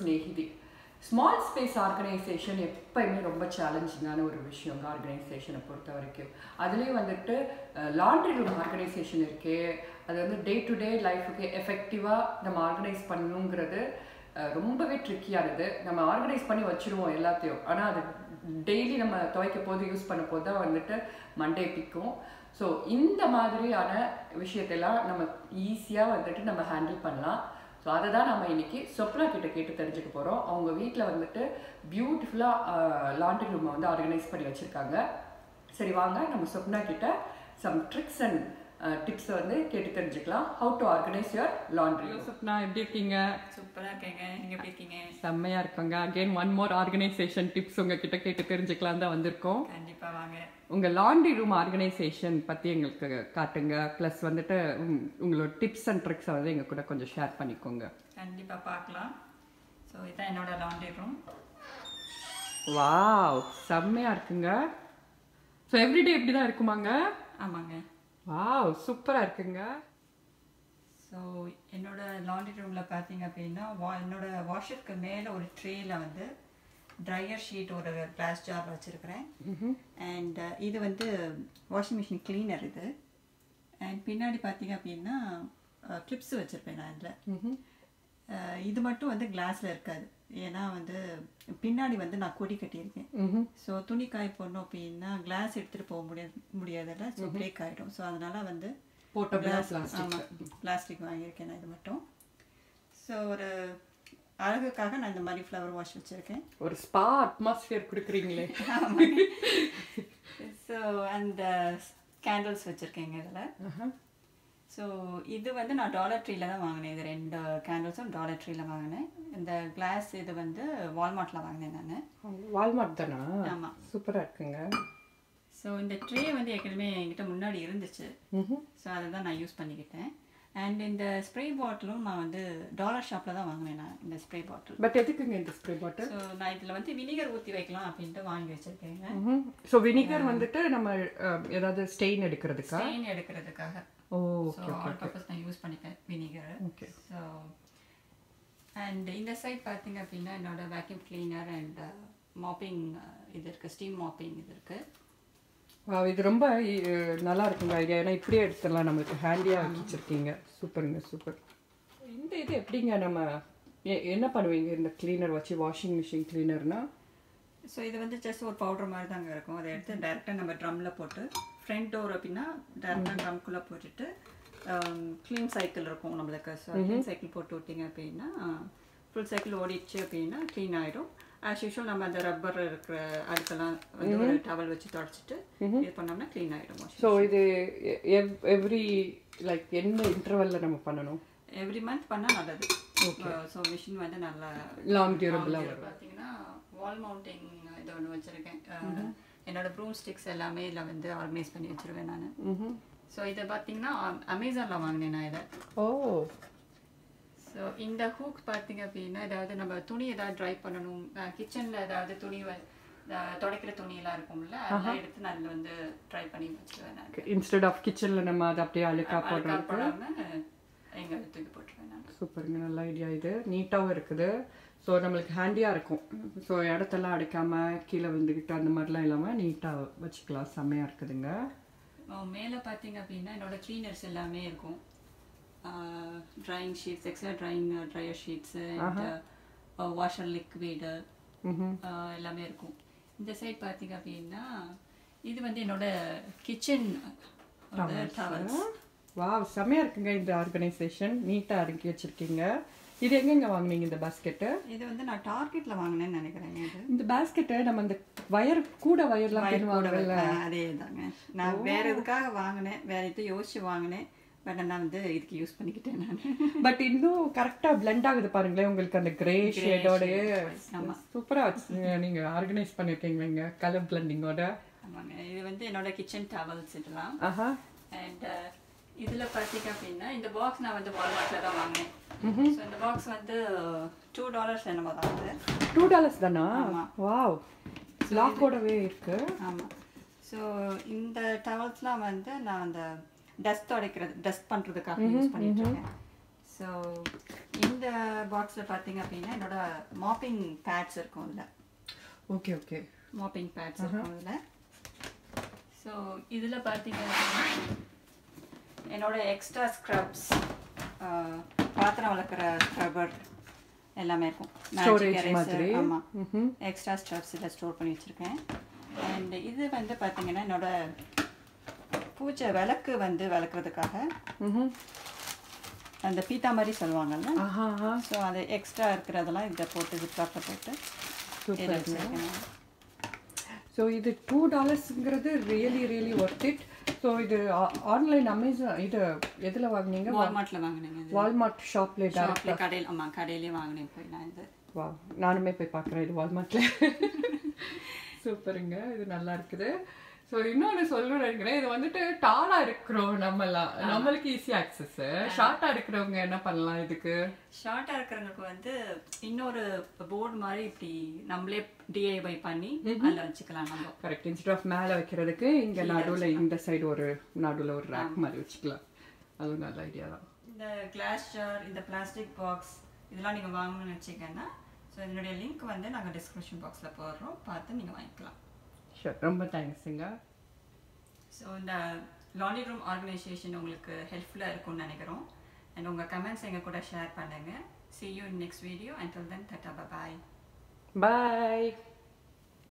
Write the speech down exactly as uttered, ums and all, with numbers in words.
Snehithi. Small space organisation எப்பயுமே ரொம்ப சேலஞ்சிங்கான ஒரு விஷயம் ஆர்கனைசேஷனை பொறுத்த வரைக்கும். அதுலேயும் வந்துட்டு லாண்ட்ரி ரூம் ஆர்கனைசேஷன் இருக்கே, அது வந்து டே டு டே லைஃபுக்கு எஃபெக்டிவாக நம்ம ஆர்கனைஸ் பண்ணணுங்கிறது ரொம்பவே ட்ரிக்கியானது. நம்ம ஆர்கனைஸ் பண்ணி வச்சுருவோம் எல்லாத்தையும், ஆனால் அது டெய்லி நம்ம துவைக்க போது யூஸ் பண்ண போது தான் வந்துட்டு மண்டே பிக்கும். ஸோ இந்த மாதிரியான விஷயத்தெல்லாம் நம்ம ஈஸியாக வந்துட்டு நம்ம ஹேண்டில் பண்ணலாம். ஸோ அதை தான் நம்ம இன்னைக்கு சொப்னா கிட்ட கேட்டு தெரிஞ்சுக்க போகிறோம். அவங்க வீட்டில் வந்துட்டு பியூட்டிஃபுல்லாக லாண்ட்ரி ரூமை வந்து ஆர்கனைஸ் பண்ணி வச்சுருக்காங்க. சரி வாங்க நம்ம சொப்னா கிட்ட சம் ட்ரிக்ஸ் அண்ட் டிப்ஸை வந்து கேட்டு தெரிஞ்சுக்கலாம். How to organise your laundry. Swapna எப்படி இருக்கீங்க? சூப்பராக இருக்கேங்க. நீங்கள் எப்படி இருக்கீங்க? செம்மையாக இருக்காங்க. Again one more organisation tips உங்ககிட்ட கேட்டு தெரிஞ்சுக்கலாம் தான் வந்திருக்கோம். கண்டிப்பாக வாங்க. உங்கள் லாண்ட்ரி ரூம் ஆர்கனைசேஷன் பற்றி எங்களுக்கு காட்டுங்க. ப்ளஸ் வந்துட்டு உங்களோட டிப்ஸ் அண்ட் ட்ரிக்ஸை வந்து எங்கள் கூட கொஞ்சம் ஷேர் பண்ணிக்கோங்க. கண்டிப்பாக பார்க்கலாம். ஸோ இதுதான் என்னோட லாண்ட்ரி ரூம். வாவ், செம்மையாக இருக்குங்க. ஸோ எவ்ரிடே இப்படி தான் இருக்குமாங்க? ஆமாங்க. வாவ், சூப்பராக இருக்குங்க. ஸோ என்னோட லாண்ட்ரி ரூமில் பார்த்தீங்க அப்படின்னா வா என்னோட வாஷருக்கு மேலே ஒரு ட்ரேயில் வந்து ட்ரையர் ஷீட் ஒரு கிளாஸ் ஜார் வச்சுருக்கிறேன். அண்ட் இது வந்து வாஷிங் மிஷின் கிளீனர் இது. அண்ட் பின்னாடி பார்த்தீங்க அப்படின்னா கிளிப்ஸ் வச்சுருப்பேன் நான் இதில். இது மட்டும் வந்து கிளாஸில் இருக்காது, ஏன்னா வந்து பின்னாடி வந்து நான் கொடி கட்டியிருக்கேன். ஸோ துணி காய போடணும் அப்படின்னா கிளாஸ் எடுத்துகிட்டு போக முடியாது முடியாதுல்ல, ஸோ பிரேக் ஆகிடும். ஸோ அதனால் வந்து போட்டோ கிளாஸ் ஆமாம் பிளாஸ்டிக் வாங்கியிருக்கேன் நான் இது மட்டும். ஸோ ஒரு அழகுக்காக நான் இந்த மாதிரி ஃப்ளவர் வாஷ் வச்சுருக்கேன். ஒரு ஸ்பா அட்மாஸ்பியர் கொடுக்குறீங்களே. ஸோ அந்த கேண்டில்ஸ் வச்சுருக்கேங்க இதில். ஸோ இது வந்து நான் டாலர் ட்ரீல தான் வாங்கினேன். இது ரெண்டு கேண்டில்ஸும் டாலர் ட்ரீல வாங்கினேன். இந்த கிளாஸ் இது வந்து வால்மார்ட்டில் வாங்கினேன் நான். வால்மார்ட் தானா? ஆமாம், சூப்பராக இருக்குங்க. ஸோ இந்த ட்ரே வந்து ஏற்கனவே என்கிட்ட முன்னாடி இருந்துச்சு. ஸோ அதை தான் நான் யூஸ் பண்ணிக்கிட்டேன். அண்ட் இந்த ஸ்ப்ரே பாட்டிலும் நான் வந்து டாலர் ஷாப்பில் தான் வாங்கினேன் நான் இந்த ஸ்ப்ரே பாட்டில். பட் எதுக்குங்க இந்த ஸ்ப்ரே பாட்டில்? ஸோ நான் இதில் வந்து வினிகர் ஊற்றி வைக்கலாம் அப்படின்ட்டு வாங்கி வச்சுருக்கேங்க. ஸோ வினிகர் வந்துட்டு நம்ம ஏதாவது ஸ்டெயின் எடுக்கிறதுக்கா? ஸ்டெயின் எடுக்கிறதுக்காக. ஓ, ஸோ ஆல் பர்பஸ் நான் யூஸ் பண்ணிப்பேன் வினிகர். ஓகே. ஸோ அண்ட் இந்த சைட் பார்த்தீங்க அப்படின்னா என்னோட வேக்யூம் கிளீனர் அண்ட் மாப்பிங் இது இருக்குது, ஸ்டீம் மாப்பிங் இது இருக்குது. இது ரொம்ப நல்லா இருக்குங்க ஐடியா, ஏன்னா இப்படியே எடுத்துடலாம், நம்மளுக்கு ஹேண்டியாக வச்சுருக்கீங்க. சூப்பருங்க, சூப்பர். இந்த இது எப்படிங்க நம்ம என்ன பண்ணுவீங்க இந்த கிளீனர் வச்சு, வாஷிங் மிஷின் கிளீனர்னா? ஸோ இது வந்து ஜஸ்ட் ஒரு பவுடர் மாதிரி தாங்க இருக்கும். அதை எடுத்து டேரெக்டாக நம்ம ட்ரம்மில் போட்டு ஃப்ரண்ட் டோர் அப்படின்னா டேரெக்டாக ட்ரம்குள்ளே போட்டுட்டு க்ளீன் சைக்கிள் இருக்கும் நம்மளுக்கு. ஸோ க்ளீன் சைக்கிள் போட்டு விட்டிங்க அப்படின்னா ஃபுல் சைக்கிள் ஓடிடுச்சு அப்படின்னா க்ளீன் ஆகிடும். ஆஸ் யூஷுவல் நம்ம அந்த ரப்பர் இருக்கிற அடுக்கெல்லாம் வந்து ஒரு டவல் வச்சு தொடச்சிட்டு இது பண்ணோம்னா க்ளீன் ஆகிடும். ஸோ இது எவ்ரி லைக் என்ன இன்டர்வலில் நம்ம பண்ணணும்? எவ்ரி மந்த் பண்ணால் நல்லது. ஸோ மிஷின் வந்து நல்லா லாங் டியூரபிளாக வரும். பார்த்தீங்கன்னா வால் மவுண்டிங் இது ஒன்று வச்சுருக்கேன். என்னோட ப்ரூம் ஸ்டிக்ஸ் எல்லாமே இதில் வந்து ஆர்கனைஸ் பண்ணி வச்சுருவேன் நான். ஸோ இதை பார்த்தீங்கன்னா அமேசானில் வாங்கினேன் நான் இதை. ஓ. ஸோ இந்த ஹூக் பார்த்தீங்க அப்படின்னா ஏதாவது நம்ம துணி ஏதாவது ட்ரை பண்ணணும், கிச்சனில் ஏதாவது துணி துடைக்கிற துணியெல்லாம் இருக்கும்ல, அதெல்லாம் எடுத்து நான் அதில் வந்து ட்ரை பண்ணி வச்சுருவேன் நான். இன்ஸ்டெட் ஆஃப் கிச்சனில் நம்ம அதை அப்படியே அழுக்கா போடுறோம் போடாமல் எங்கே தூக்கி போட்டுருவேன் நான். சூப்பருங்க, நல்ல ஐடியா. இது நீட்டாகவும் இருக்குது. ஸோ நம்மளுக்கு ஹேண்டியாக இருக்கும். ஸோ இடத்தெல்லாம் அடைக்காமல் கீழே விழுந்துக்கிட்டு அந்த மாதிரிலாம் இல்லாமல் நீட்டாக வச்சுக்கலாம். செம்மையாக இருக்குதுங்க. மேலே பார்த்தீங்க அப்படின்னா என்னோட க்ளீனர்ஸ் எல்லாமே இருக்கும். Drying sheets, extra drying dryer sheets, washer liquid எல்லாமே இருக்கும். இந்த சைட் பார்த்தீங்க அப்படின்னா இது வந்து என்னோட கிச்சன் டவல்ஸ். வாவ், செம்மையாக இருக்குங்க. இந்த ஆர்கனைசேஷன் நீட்டாக அடுக்கி வச்சுருக்கீங்க. இது எங்கெங்க வாங்கினீங்க இந்த பாஸ்கெட்டு? இது வந்து நான் டார்கெட்டில் வாங்கினேன்னு நினைக்கிறேன். இது இந்த பாஸ்கெட்டை நம்ம இந்த வயர் கூட வயர்லாம் வாங்கல, அதே தாங்க. நான் வேற எதுக்காக வாங்கினேன், வேற எதுவும் யோசிச்சு வாங்கினேன். பட் நான் வந்து இதுக்கு யூஸ் பண்ணிக்கிட்டேன் நான். பட் இன்னும் கரெக்டாக பிளெண்ட் ஆகுது பாருங்களேன், உங்களுக்கு அந்த கிரே ஷேடோடய சூப்பராக வச்சு நீங்கள் ஆர்கனைஸ் பண்ணியிருக்கீங்க கலர் பிளெண்டிங்கோட. ஆமாங்க. இது வந்து என்னோட கிச்சன் டவல்ஸ் இதெல்லாம். ஆஹா. அண்ட் இதில் பார்த்தீங்க அப்படின்னா இந்த பாக்ஸ் நான் வந்து வால்மார்ட்டில் தான் வாங்கினேன். ஸோ இந்த பாக்ஸ் வந்து டூ டாலர்ஸ் என்னமோ தான் வந்து. டூ டாலர்ஸ் தானா? வாவ், லாக்கோடவே இருக்கு. ஆமாம். ஸோ இந்த டவல்ஸ்லாம் வந்து நான் அந்த டஸ்ட் துடைக்கிறது, டஸ்ட் பண்ணுறதுக்காக யூஸ் பண்ணிட்டு இருக்கேன். ஸோ இந்த பாக்ஸில் பார்த்தீங்க அப்படின்னா என்னோட மாப்பிங் பேட்ஸ் இருக்கும் இல்லை. ஓகே ஓகே மாப்பிங் பேட்ஸ் இருக்கும் இதில். ஸோ இதில் பார்த்தீங்க அப்படின்னா என்னோட எக்ஸ்ட்ரா ஸ்க்ரப்ஸ், பாத்திரம் வளர்க்குற ஸ்க்ரப்பர் எல்லாமே இருக்கும். ஆமாம், எக்ஸ்ட்ரா ஸ்க்ரப்ஸ் இதில் ஸ்டோர் பண்ணி வச்சுருக்கேன். அண்ட் இது வந்து பார்த்தீங்கன்னா என்னோட பூஜை விளக்கு வந்து விளக்குறதுக்காக அந்த பீத்தா மாதிரி சொல்லுவாங்கல்ல. ஸோ அது எக்ஸ்ட்ரா இருக்கிறதெல்லாம் இதை போட்டு ஜிப்லாக்கில் போட்டு வச்சுருக்கேன். ஸோ இது டூ டாலர்ஸுங்கிறது really really worth it. So இது ஆன்லைன் அமேசான் இது எதில் வாங்கினீங்க? வால்மார்ட்டில் வாங்கினீங்க. வால்மார்ட் ஷாப்ல ஷாப்ல கடையில். ஆமாம், கடையிலே வாங்கினேன் போய் நான். இது வா, நானுமே போய் பார்க்குறேன் இது வால்மார்ட்டில். சூப்பருங்க, இது நல்லா இருக்குது. ஸோ இன்னொன்று சொல்லணும்னு நினைக்கிறேன், இது வந்துட்டு டாலாக இருக்கிறோம் நம்மலாம், நம்மளுக்கு ஈஸி ஆக்சஸ். ஷார்ட்டாக இருக்கிறவங்க என்ன பண்ணலாம்? இதுக்கு ஷார்ட்டாக இருக்கிறவங்களுக்கு வந்து இன்னொரு போர்டு மாதிரி இப்படி நம்மளே டிஐவை பண்ணி அதில் வச்சுக்கலாம் நம்ம. கரெக்ட். இன்ஸ்டெட் ஆஃப் மேலே வைக்கிறதுக்கு இங்கே நடுவில் இந்த சைடு ஒரு நடுவில் ஒரு ரேக் மாதிரி வச்சுக்கலாம். அதுவும் நல்ல ஐடியா தான். இந்த கிளாஸ் ஜார், இந்த பிளாஸ்டிக் பாக்ஸ் இதெல்லாம் நீங்கள் வாங்கணும்னு வச்சுக்கோங்கன்னா, ஸோ இதனுடைய லிங்க் வந்து நாங்கள் டிஸ்கிரிப்ஷன் பாக்ஸில் போடுறோம், பார்த்து நீங்கள் வாங்கிக்கலாம். ஷூர், ரொம்ப தேங்க்ஸுங்க. ஸோ இந்த லாண்ட்ரி ரூம் ஆர்கனைசேஷன் உங்களுக்கு ஹெல்ப்ஃபுல்லாக இருக்கும்னு நினைக்கிறோம். அண்ட் உங்கள் கமெண்ட்ஸ் எங்கள் கூட ஷேர் பண்ணுங்கள். See you in next video. Until then, tata, bye bye. Bye.